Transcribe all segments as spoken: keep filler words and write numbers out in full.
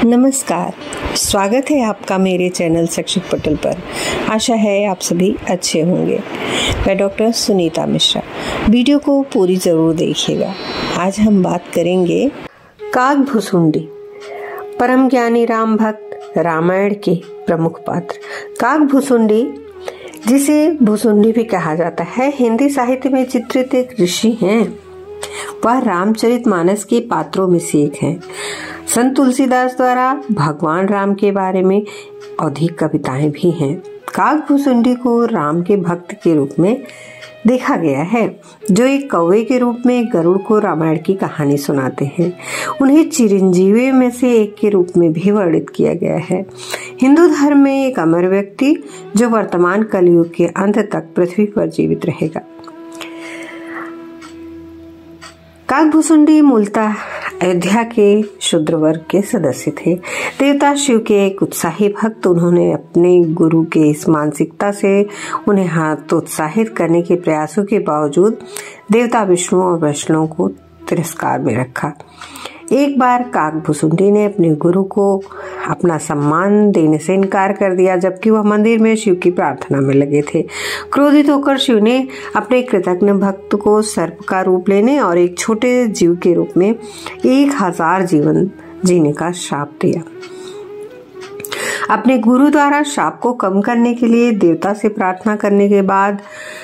नमस्कार, स्वागत है आपका मेरे चैनल शैक्षिक पटल पर। आशा है आप सभी अच्छे होंगे। मैं डॉक्टर सुनीता मिश्रा। वीडियो को पूरी ज़रूर देखिएगा। आज हम बात करेंगे काकभुसुंडी, परम ज्ञानी राम भक्त, रामायण के प्रमुख पात्र। काकभुसुंडी, जिसे भुसुंडी भी कहा जाता है, हिंदी साहित्य में चित्रित एक ऋषि हैं। वह रामचरितमानस के पात्रों में से एक हैं। संत तुलसीदास द्वारा भगवान राम के बारे में अधिक कविताएं भी हैं। काकभुसुंडी को राम के भक्त के रूप में देखा गया है, जो एक कौवे के रूप में गरुड़ को रामायण की कहानी सुनाते हैं। उन्हें चिरंजीवी में से एक के रूप में भी वर्णित किया गया है। हिंदू धर्म में एक अमर व्यक्ति जो वर्तमान कलयुग के अंत तक पृथ्वी पर जीवित रहेगा। काकभुसुंडी मूलतः अयोध्या के शूद्र वर्ग के सदस्य थे। देवता शिव के एक उत्साही भक्त, उन्होंने अपने गुरु के इस मानसिकता से उन्हें हतोत्साहित करने के प्रयासों के बावजूद देवता विष्णु और वैष्णव को तिरस्कार में रखा। एक बार काकभुसुंडी ने अपने गुरु को अपना सम्मान देने से इनकार कर दिया, जबकि वह मंदिर में शिव की प्रार्थना में लगे थे। क्रोधित होकर शिव ने अपने कृतज्ञ भक्त को सर्प का रूप लेने और एक छोटे जीव के रूप में एक हजार जीवन जीने का श्राप दिया। अपने गुरु द्वारा श्राप को कम करने के लिए देवता से प्रार्थना करने के बाद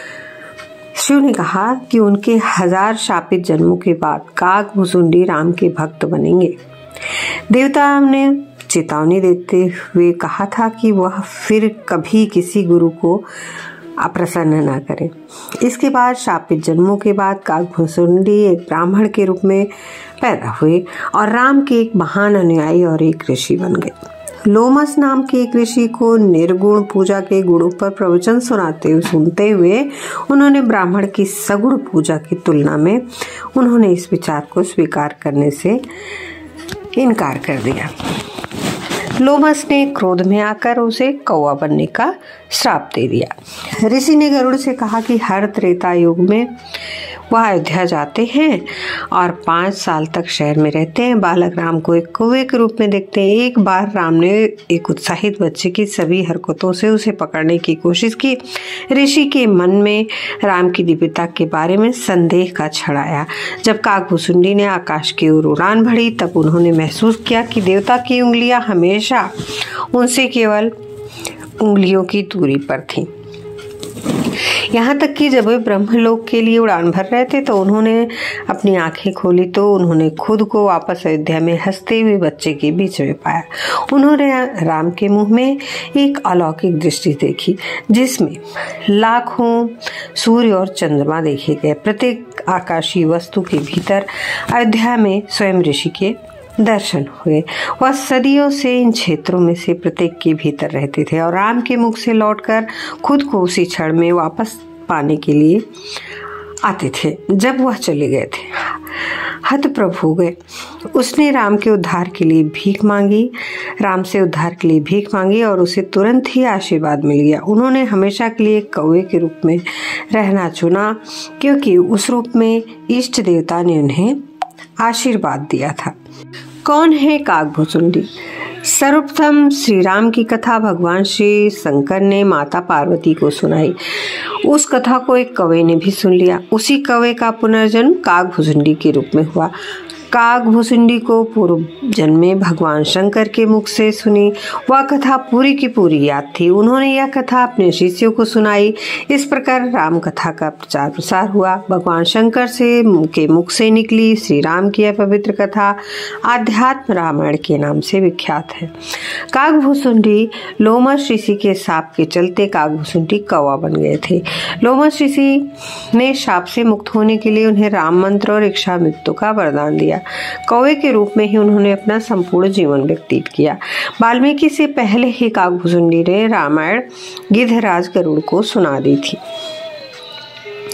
शिव ने कहा कि उनके हजार शापित जन्मों के बाद काकभुसुंडी राम के भक्त बनेंगे। देवता ने चेतावनी देते हुए कहा था कि वह फिर कभी किसी गुरु को अप्रसन्न न करे। इसके बाद शापित जन्मों के बाद काकभुसुंडी एक ब्राह्मण के रूप में पैदा हुए और राम के एक महान अनुयायी और एक ऋषि बन गए। लोमस नाम के एक ऋषि को निर्गुण पूजा के गुणों पर प्रवचन सुनाते हुए सुनते हुए उन्होंने ब्राह्मण की सगुण पूजा की तुलना में उन्होंने इस विचार को स्वीकार करने से इनकार कर दिया। लोमस ने क्रोध में आकर उसे कौवा बनने का श्राप दे दिया। ऋषि ने गरुड़ से कहा कि हर त्रेता युग में वह अयोध्या जाते हैं और पांच साल तक शहर में रहते हैं। बालक राम को एक कौवे के रूप में देखते हैं। एक बार राम ने एक उत्साहित बच्चे की सभी हरकतों से उसे पकड़ने की कोशिश की। ऋषि के मन में राम की दिव्यता के बारे में संदेह का छड़ आया। जब काकभुसुंडी ने आकाश की ओर उड़ान भरी, तब उन्होंने महसूस किया कि देवता की उंगलियां हमेशा उनसे केवल उंगलियों की दूरी पर थीं। यहाँ तक कि जब वे ब्रह्मलोक के लिए उड़ान भर रहे थे तो उन्होंने अपनी आंखें खोली तो उन्होंने खुद को वापस अयोध्या में हंसते हुए बच्चे के बीच में पाया। उन्होंने राम के मुंह में एक अलौकिक दृष्टि देखी, जिसमें लाखों सूर्य और चंद्रमा देखे गए। प्रत्येक आकाशीय वस्तु के भीतर अयोध्या में स्वयं ऋषि के दर्शन हुए। वह सदियों से इन क्षेत्रों में से प्रत्येक के भीतर रहते थे और राम के मुख से लौटकर खुद को उसी क्षण में वापस पाने के लिए आते थे जब वह चले गए थे। हतप्रभ हो गए। उसने राम के उद्धार के लिए भीख मांगी राम से उद्धार के लिए भीख मांगी और उसे तुरंत ही आशीर्वाद मिल गया। उन्होंने हमेशा के लिए कौवे के रूप में रहना चुना, क्योंकि उस रूप में इष्ट देवता ने उन्हें आशीर्वाद दिया था। कौन है काकभुसुंडी? सर्वप्रथम श्री राम की कथा भगवान श्री शंकर ने माता पार्वती को सुनाई। उस कथा को एक कौवे ने भी सुन लिया। उसी कौवे का पुनर्जन्म काकभुसुंडी के रूप में हुआ। काकभुसुंडी को पूर्व जन्म में भगवान शंकर के मुख से सुनी वह कथा पूरी की पूरी याद थी। उन्होंने यह कथा अपने शिष्यों को सुनाई। इस प्रकार राम कथा का प्रचार प्रसार हुआ। भगवान शंकर से के मुख से निकली श्री राम की यह पवित्र कथा आध्यात्म रामायण के नाम से विख्यात है। काकभुसुंडी लोमस ऋषि के शाप के चलते काकभुसुंडी कौवा बन गए थे। लोमस ऋषि ने शाप से मुक्त होने के लिए उन्हें राम मंत्र और इच्छा मृत्यु का वरदान दिया। कौवे के रूप में ही उन्होंने अपना संपूर्ण जीवन व्यतीत किया। वाल्मीकि से पहले ही काकभुसुंडी ने रामायण गिद्धराज गरुड़ को सुना दी थी।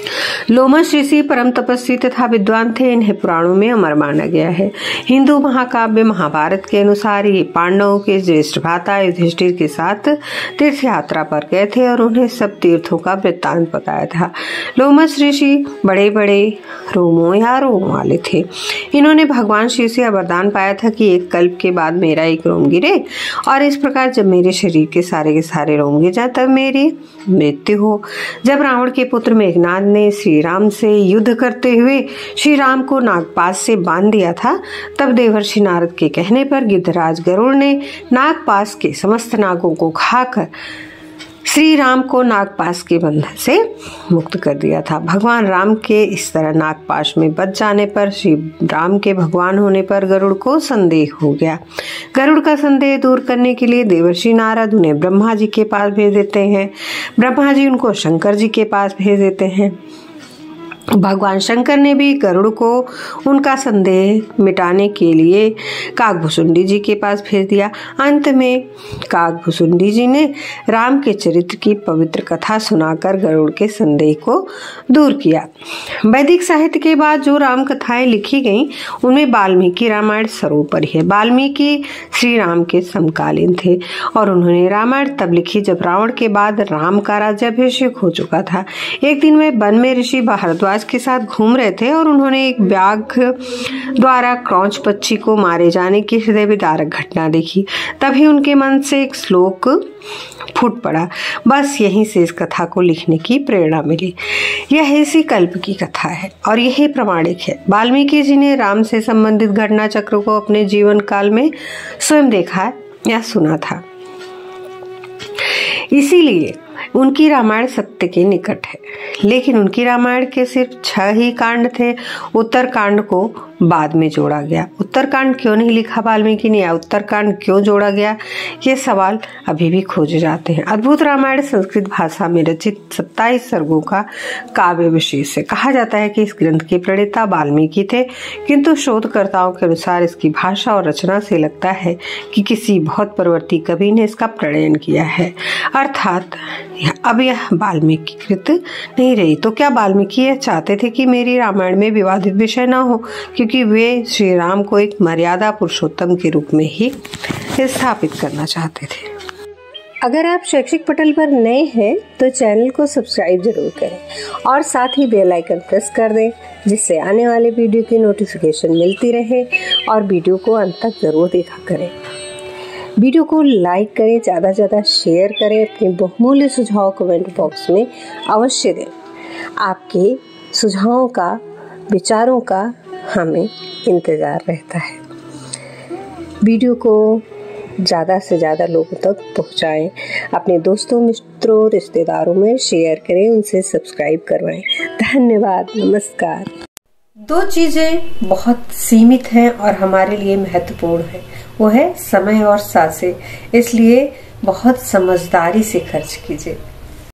लोमश ऋषि परम तपस्वी तथा विद्वान थे। इन्हें पुराणों में अमर माना गया है। हिंदू महाकाव्य महाभारत के अनुसार ये पांडवों के ज्येष्ठ भ्राता युधिष्ठिर के साथ तीर्थ यात्रा पर गए थे और उन्हें सब तीर्थों का वृत्तांत बताया था। लोमश ऋषि बड़े बड़े रोमों या रोम वाले थे। इन्होंने भगवान शिव से वरदान पाया था कि एक कल्प के बाद मेरा एक रोम गिरे और इस प्रकार जब मेरे शरीर के सारे के सारे रोम गिर जाए तब मेरी मृत्यु हो। जब रावण के पुत्र मेघनाद ने श्री राम से युद्ध करते हुए श्री राम को नागपाश से बांध दिया था, तब देवर्षि नारद के कहने पर गिद्धराज गरुड़ ने नागपाश के समस्त नागों को खाकर श्री राम को नागपाश के बंधन से मुक्त कर दिया था। भगवान राम के इस तरह नागपाश में बच जाने पर श्री राम के भगवान होने पर गरुड़ को संदेह हो गया। गरुड़ का संदेह दूर करने के लिए देवर्षि नारद उन्हें ब्रह्मा जी के पास भेज देते हैं। ब्रह्मा जी उनको शंकर जी के पास भेज देते हैं। भगवान शंकर ने भी गरुड़ को उनका संदेह मिटाने के लिए काकभुसुंडी जी के पास भेज दिया। अंत में काकभुसुंडी जी ने राम के चरित्र की पवित्र कथा सुनाकर गरुड़ के संदेह को दूर किया। वैदिक साहित्य के बाद जो राम कथाएं लिखी गईं, उनमें वाल्मीकि रामायण सर्वोपरि है। वाल्मीकि श्री राम के समकालीन थे और उन्होंने रामायण तब लिखी जब रावण के बाद राम का राज्याभिषेक हो चुका था। एक दिन वे वन में ऋषि भारद्वाज के साथ घूम रहे थे और उन्होंने एक व्याघ्र द्वारा क्रौंच पक्षी को मारे जाने की हृदय विदारक घटना देखी। तभी उनके मन से एक श्लोक फूट पड़ा। बस यहीं से इस कथा को लिखने की प्रेरणा मिली। यह इसी कल्प की कथा है और यही प्रमाणिक है। वाल्मीकि जी ने राम से संबंधित घटना चक्र को अपने जीवन काल में स्वयं देखा या सुना था, इसीलिए उनकी रामायण सत्य के निकट है। लेकिन उनकी रामायण के सिर्फ छह ही कांड थे। उत्तर कांड को बाद में जोड़ा गया। उत्तरकांड क्यों नहीं लिखा वाल्मीकि ने या उत्तरकांड क्यों जोड़ा गया, ये सवाल अभी भी खोजे जाते हैं। अद्भुत रामायण संस्कृत भाषा में रचित सत्ताईस सर्गों का काव्य विशेष है। कहा जाता है कि इस ग्रंथ के प्रणेता वाल्मीकि थे, किंतु शोधकर्ताओं के अनुसार इसकी भाषा और रचना से लगता है कि किसी बहुत परवर्ती कवि ने इसका प्रणयन किया है, अर्थात अब यह वाल्मीकि कृत नहीं रही। तो क्या वाल्मीकि यह चाहते थे कि मेरी रामायण में विवादित विषय न हो, क्योंकि वे श्री राम को एक मर्यादा पुरुषोत्तम के रूप में ही स्थापित करना चाहते थे। अगर आप शैक्षिक पटल पर नए हैं तो चैनल को सब्सक्राइब जरूर करें और साथ ही बेल आइकन प्रेस कर दें, जिससे आने वाले वीडियो की नोटिफिकेशन मिलती रहे। और वीडियो को अंत तक जरूर देखा करें। वीडियो को लाइक करें, ज़्यादा से ज़्यादा शेयर करें। अपने बहुमूल्य सुझाव कमेंट बॉक्स में अवश्य दें। आपके सुझावों का, विचारों का हमें इंतज़ार रहता है। वीडियो को ज़्यादा से ज़्यादा लोगों तक पहुंचाएं। अपने दोस्तों, मित्रों, रिश्तेदारों में शेयर करें, उनसे सब्सक्राइब करवाएं। धन्यवाद, नमस्कार। दो चीज़ें बहुत सीमित हैं और हमारे लिए महत्वपूर्ण हैं, वो है समय और सांसें। इसलिए बहुत समझदारी से खर्च कीजिए।